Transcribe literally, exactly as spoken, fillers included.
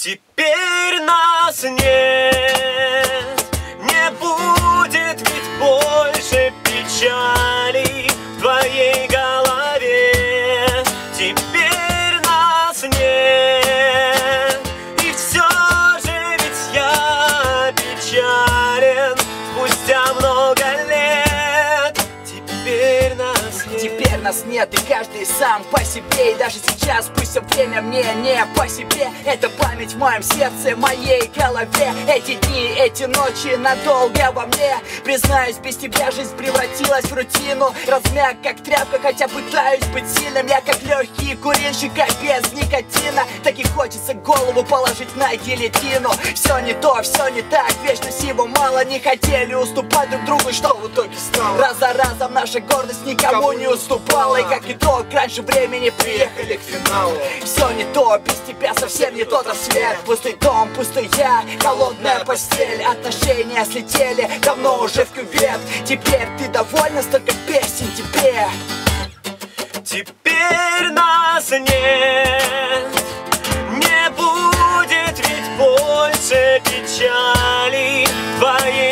Теперь нас нет, не будет ведь больше печали в твоей голове. Теперь нас нет, и все же ведь я печален спустя много лет. Теперь нас нет. Теперь нас нет, и каждый сам по себе. И даже сейчас, пусть все время мне не по себе. Это память в моем сердце, моей голове. Эти дни, эти ночи надолго во мне. Признаюсь, без тебя жизнь превратилась в рутину. Размяк как тряпка, хотя пытаюсь быть сильным. Я как легкий курильщик, а без никотина. Так и хочется голову положить на гильотину. Все не то, все не так, вечно всего мало. Не хотели уступать друг другу, что в итоге стало? Раз за разом наша гордость никому не уступала. И как итог, раньше времени приехали к финалу. Все не то, без тебя совсем не тот рассвет. Пустый дом, пустой я, холодная постель. Отношения слетели давно уже в кювет. Теперь ты довольна, столько песен тебе. Теперь нас нет, не будет ведь больше печали в твоей